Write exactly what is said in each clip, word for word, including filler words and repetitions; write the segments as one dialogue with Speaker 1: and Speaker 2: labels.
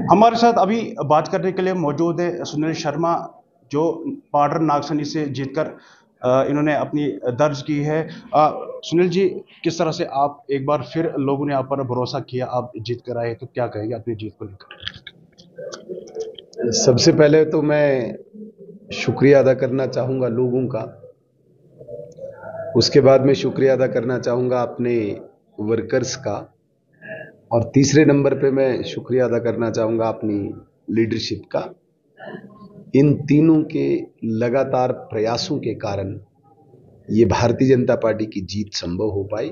Speaker 1: हमारे साथ अभी बात करने के लिए मौजूद है सुनील शर्मा, जो पाडर नागसनी से जीतकर अ, इन्होंने अपनी दर्ज की है। अ, सुनील जी, किस तरह से आप एक बार फिर लोगों ने आप पर भरोसा किया, आप जीत कर आए, तो क्या कहेंगे अपनी जीत को लेकर?
Speaker 2: सबसे पहले तो मैं शुक्रिया अदा करना चाहूँगा लोगों का। उसके बाद मैं शुक्रिया अदा करना चाहूँगा अपने वर्कर्स का। और तीसरे नंबर पे मैं शुक्रिया अदा करना चाहूँगा अपनी लीडरशिप का। इन तीनों के लगातार प्रयासों के कारण ये भारतीय जनता पार्टी की जीत संभव हो पाई।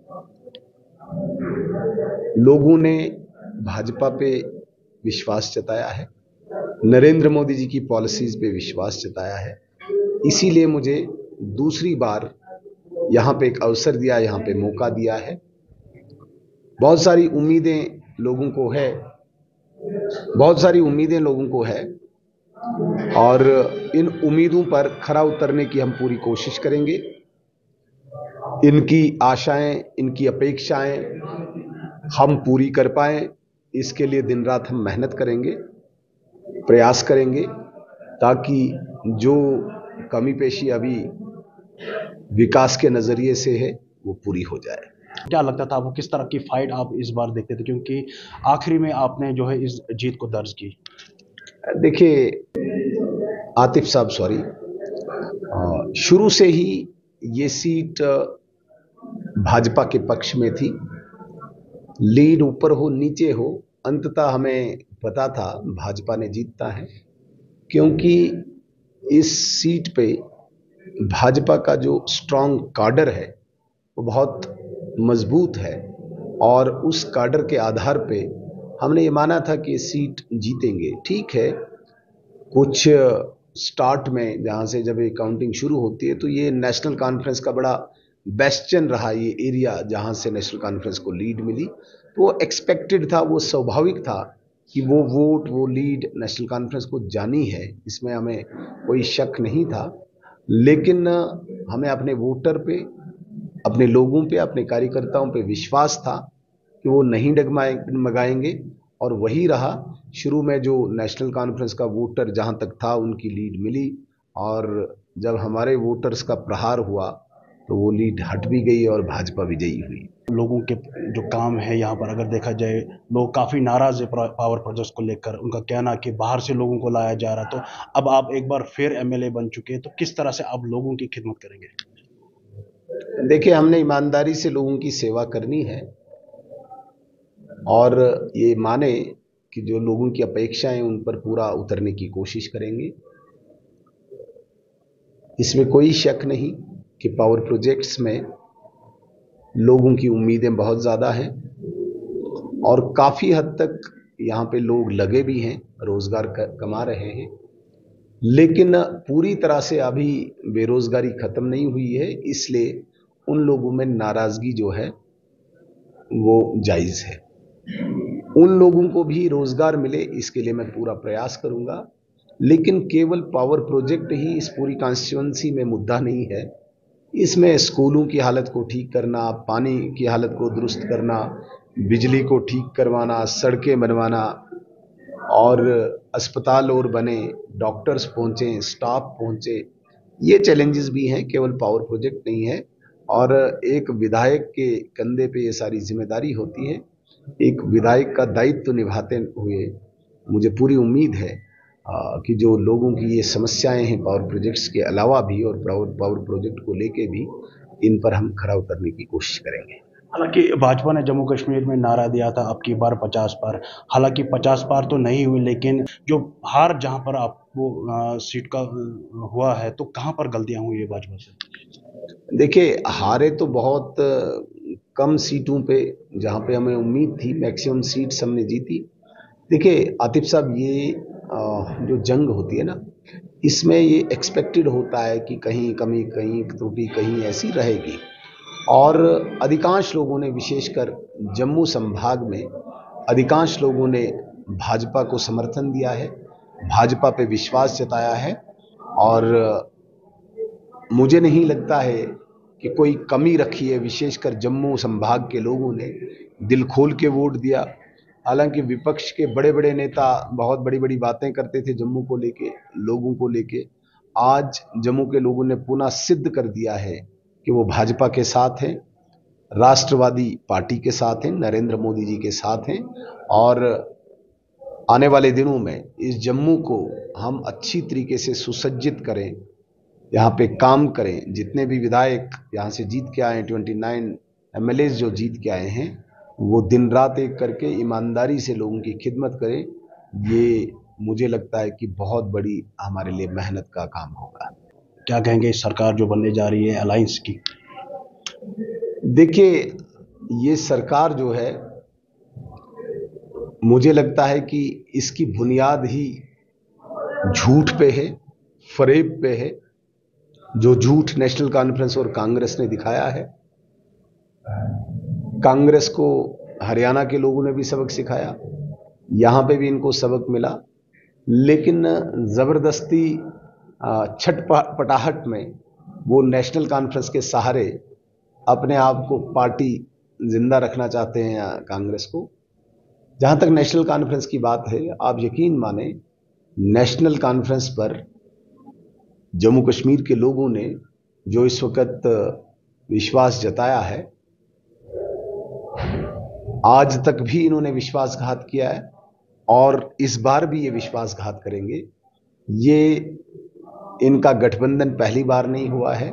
Speaker 2: लोगों ने भाजपा पे विश्वास जताया है, नरेंद्र मोदी जी की पॉलिसीज पे विश्वास जताया है। इसीलिए मुझे दूसरी बार यहाँ पे एक अवसर दिया, यहाँ पे मौका दिया है। बहुत सारी उम्मीदें लोगों को है, बहुत सारी उम्मीदें लोगों को है और इन उम्मीदों पर खरा उतरने की हम पूरी कोशिश करेंगे। इनकी आशाएं, इनकी अपेक्षाएं हम पूरी कर पाएं, इसके लिए दिन रात हम मेहनत करेंगे, प्रयास करेंगे, ताकि जो कमी पेशी अभी विकास के नजरिए से है वो पूरी हो जाए।
Speaker 1: क्या लगता था आपको, किस तरह की फाइट आप इस बार देखते थे, क्योंकि आखिरी में आपने जो है इस जीत को दर्ज की?
Speaker 2: देखिए आतिफ साहब, सॉरी, शुरू से ही ये सीट भाजपा के पक्ष में थी। लीड ऊपर हो नीचे हो, अंततः हमें पता था भाजपा ने जीतना है, क्योंकि इस सीट पे भाजपा का जो स्ट्रांग कार्डर है वो बहुत मजबूत है और उस कार्डर के आधार पे हमने ये माना था कि सीट जीतेंगे। ठीक है, कुछ स्टार्ट में जहाँ से जब ये काउंटिंग शुरू होती है तो ये नेशनल कॉन्फ्रेंस का बड़ा बेस्टन रहा, ये एरिया जहाँ से नेशनल कॉन्फ्रेंस को लीड मिली। तो वो एक्सपेक्टेड था, वो स्वाभाविक था कि वो वोट, वो लीड नेशनल कॉन्फ्रेंस को जानी है, इसमें हमें कोई शक नहीं था। लेकिन हमें अपने वोटर पे, अपने लोगों पे, अपने कार्यकर्ताओं पे विश्वास था कि वो नहीं डगमाए डगमगाएंगे और वही रहा। शुरू में जो नेशनल कॉन्फ्रेंस का वोटर जहां तक था उनकी लीड मिली और जब हमारे वोटर्स का प्रहार हुआ तो वो लीड हट भी गई और भाजपा विजयी हुई।
Speaker 1: लोगों के जो काम है यहाँ पर अगर देखा जाए, लोग काफ़ी नाराज़ है पावर प्रोजेक्ट्स को लेकर। उनका कहना कि बाहर से लोगों को लाया जा रहा। तो अब आप एक बार फिर एमएलए बन चुके हैं, तो किस तरह से आप लोगों की खिदमत करेंगे?
Speaker 2: देखिए, हमने ईमानदारी से लोगों की सेवा करनी है और ये माने कि जो लोगों की अपेक्षाएं उन पर पूरा उतरने की कोशिश करेंगे। इसमें कोई शक नहीं कि पावर प्रोजेक्ट्स में लोगों की उम्मीदें बहुत ज़्यादा हैं और काफ़ी हद तक यहाँ पे लोग लगे भी हैं, रोज़गार कमा रहे हैं। लेकिन पूरी तरह से अभी बेरोज़गारी ख़त्म नहीं हुई है, इसलिए उन लोगों में नाराज़गी जो है वो जायज़ है। उन लोगों को भी रोज़गार मिले, इसके लिए मैं पूरा प्रयास करूँगा। लेकिन केवल पावर प्रोजेक्ट ही इस पूरी कॉन्स्टिट्यूंसी में मुद्दा नहीं है। इसमें स्कूलों की हालत को ठीक करना, पानी की हालत को दुरुस्त करना, बिजली को ठीक करवाना, सड़कें बनवाना और अस्पताल और बने, डॉक्टर्स पहुँचे, स्टाफ पहुँचे, ये चैलेंजेस भी हैं, केवल पावर प्रोजेक्ट नहीं है। और एक विधायक के कंधे पे ये सारी जिम्मेदारी होती है। एक विधायक का दायित्व निभाते हुए मुझे पूरी उम्मीद है कि जो लोगों की ये समस्याएं हैं पावर प्रोजेक्ट्स के अलावा भी और पावर प्रोजेक्ट को लेके भी, इन पर हम खरा उतरने की कोशिश करेंगे।
Speaker 1: हालांकि भाजपा ने जम्मू कश्मीर में नारा दिया था अब की बार पचास पार। हालांकि पचास पार तो नहीं हुई, लेकिन जो हार जहां पर आपको सीट का हुआ है, तो कहां पर गलतियां हुई है भाजपा से?
Speaker 2: देखिए, हारे तो बहुत कम सीटों पे, जहां पे हमें उम्मीद थी मैक्सिमम सीट्स हमने जीती। देखिए आतिफ साहब, ये जो जंग होती है ना, इसमें ये एक्सपेक्टेड होता है कि कहीं कमी, कहीं त्रुटि, कहीं ऐसी रहेगी। और अधिकांश लोगों ने, विशेषकर जम्मू संभाग में अधिकांश लोगों ने भाजपा को समर्थन दिया है, भाजपा पे विश्वास जताया है। और मुझे नहीं लगता है कि कोई कमी रखी है। विशेषकर जम्मू संभाग के लोगों ने दिल खोल के वोट दिया। हालांकि विपक्ष के बड़े बड़े नेता बहुत बड़ी बड़ी बातें करते थे जम्मू को लेके, लोगों को लेके, आज जम्मू के लोगों ने पुनः सिद्ध कर दिया है कि वो भाजपा के साथ हैं, राष्ट्रवादी पार्टी के साथ हैं, नरेंद्र मोदी जी के साथ हैं। और आने वाले दिनों में इस जम्मू को हम अच्छी तरीके से सुसज्जित करें, यहाँ पे काम करें। जितने भी विधायक यहाँ से जीत के आए हैं, उनतीस एमएलए जो जीत के आए हैं, वो दिन रात एक करके ईमानदारी से लोगों की खिदमत करें। ये मुझे लगता है कि बहुत बड़ी हमारे लिए मेहनत का काम होगा।
Speaker 1: क्या कहेंगे सरकार जो बनने जा रही है अलायंस की?
Speaker 2: देखिए, ये सरकार जो है, मुझे लगता है कि इसकी बुनियाद ही झूठ पे है, फरेब पे है। जो झूठ नेशनल कॉन्फ्रेंस और कांग्रेस ने दिखाया है, कांग्रेस को हरियाणा के लोगों ने भी सबक सिखाया, यहां पे भी इनको सबक मिला। लेकिन जबरदस्ती छटपटाहट में वो नेशनल कॉन्फ्रेंस के सहारे अपने आप को पार्टी जिंदा रखना चाहते हैं कांग्रेस को। जहां तक नेशनल कॉन्फ्रेंस की बात है, आप यकीन माने, नेशनल कॉन्फ्रेंस पर जम्मू कश्मीर के लोगों ने जो इस वक्त विश्वास जताया है, आज तक भी इन्होंने विश्वासघात किया है और इस बार भी ये विश्वासघात करेंगे। ये इनका गठबंधन पहली बार नहीं हुआ है।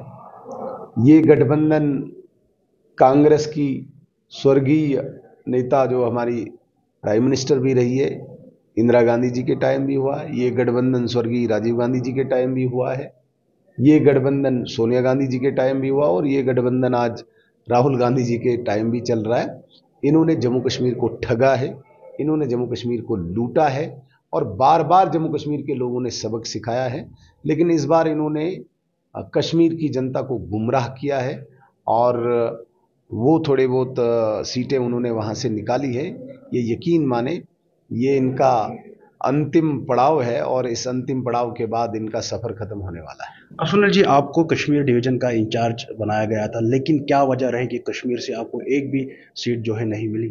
Speaker 2: ये गठबंधन कांग्रेस की स्वर्गीय नेता जो हमारी प्राइम मिनिस्टर भी रही है, इंदिरा गांधी जी के टाइम भी हुआ है। ये गठबंधन स्वर्गीय राजीव गांधी जी के टाइम भी हुआ है। ये गठबंधन सोनिया गांधी जी के टाइम भी हुआ और ये गठबंधन आज राहुल गांधी जी के टाइम भी चल रहा है। इन्होंने जम्मू कश्मीर को ठगा है, इन्होंने जम्मू कश्मीर को लूटा है और बार बार जम्मू कश्मीर के लोगों ने सबक सिखाया है। लेकिन इस बार इन्होंने कश्मीर की जनता को गुमराह किया है और वो थोड़े बहुत सीटें उन्होंने वहां से निकाली है। ये यकीन माने, ये इनका अंतिम पड़ाव है और इस अंतिम पड़ाव के बाद इनका सफर खत्म होने वाला है।
Speaker 1: सुनील जी, आपको कश्मीर डिवीजन का इंचार्ज बनाया गया था, लेकिन क्या वजह रही कि कश्मीर से आपको एक भी सीट जो है नहीं मिली?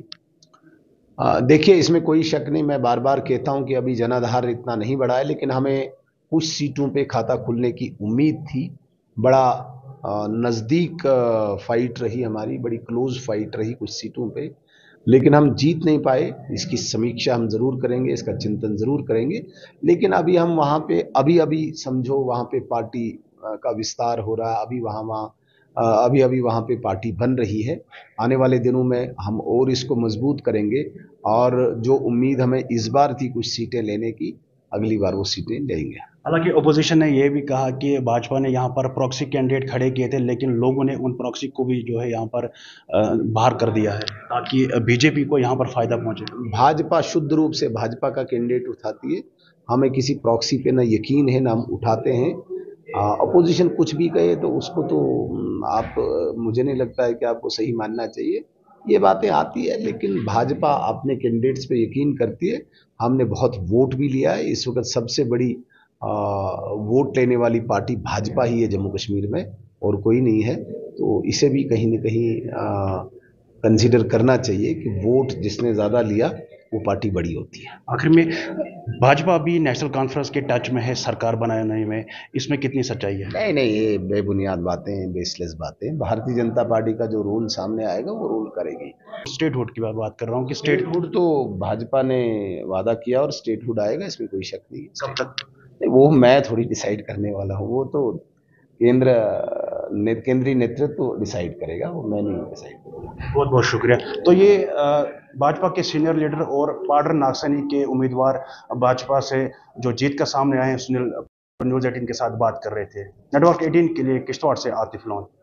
Speaker 2: देखिए, इसमें कोई शक नहीं। मैं बार बार कहता हूं कि अभी जनाधार इतना नहीं बढ़ा है, लेकिन हमें कुछ सीटों पे खाता खुलने की उम्मीद थी। बड़ा नज़दीक फाइट रही हमारी, बड़ी क्लोज फाइट रही कुछ सीटों पे, लेकिन हम जीत नहीं पाए। इसकी समीक्षा हम ज़रूर करेंगे, इसका चिंतन ज़रूर करेंगे। लेकिन अभी हम वहाँ पे अभी अभी समझो वहाँ पे पार्टी का विस्तार हो रहा है, अभी वहाँ वहाँ अभी अभी वहाँ पे पार्टी बन रही है। आने वाले दिनों में हम और इसको मजबूत करेंगे और जो उम्मीद हमें इस बार थी कुछ सीटें लेने की, अगली बार वो सीटें लेंगे।
Speaker 1: हालांकि ओपोजिशन ने यह भी कहा कि भाजपा ने यहाँ पर प्रॉक्सी कैंडिडेट खड़े किए थे, लेकिन लोगों ने उन प्रॉक्सी को भी जो है यहाँ पर बाहर कर दिया है ताकि बीजेपी को यहाँ पर फायदा पहुंचे।
Speaker 2: भाजपा शुद्ध रूप से भाजपा का कैंडिडेट उठाती है। हमें किसी प्रॉक्सी पे न यकीन है, न हम उठाते हैं। अपोजिशन कुछ भी कहे तो उसको तो आप, मुझे नहीं लगता है कि आपको सही मानना चाहिए। ये बातें आती है, लेकिन भाजपा अपने कैंडिडेट्स पे यकीन करती है। हमने बहुत वोट भी लिया है। इस वक्त सबसे बड़ी आ, वोट लेने वाली पार्टी भाजपा ही है जम्मू कश्मीर में, और कोई नहीं है। तो इसे भी कहीं ना कहीं कंसीडर करना चाहिए कि वोट जिसने ज़्यादा लिया वो पार्टी बड़ी होती है।
Speaker 1: आखिर में, भाजपा भी नेशनल कॉन्फ्रेंस के टच में है सरकार बनाने में, इसमें कितनी सच्चाई है?
Speaker 2: नहीं नहीं, ये बेबुनियाद बातें हैं, बेसलेस बातें। भारतीय जनता पार्टी का जो रूल सामने आएगा वो रूल करेगी।
Speaker 1: स्टेट हुड की बात कर रहा हूँ कि स्टेट
Speaker 2: हुड तो भाजपा ने वादा किया और स्टेट हुड आएगा, इसमें कोई शक नहीं है।
Speaker 1: कब तक?
Speaker 2: वो मैं थोड़ी डिसाइड करने वाला हूँ, वो तो केंद्र ने, केंद्रीय नेतृत्व डिसाइड करेगा, वो मैं नहीं डिसाइड करूँगा।
Speaker 1: बहुत बहुत शुक्रिया। तो ये भाजपा के सीनियर लीडर और पाडर नागसैनी के उम्मीदवार भाजपा से जो जीत का सामने आए हैं, सुनील न्यूज़ अठारह के साथ बात कर रहे थे। नेटवर्क अठारह के लिए किश्तवाड़ से आतिफ लोन।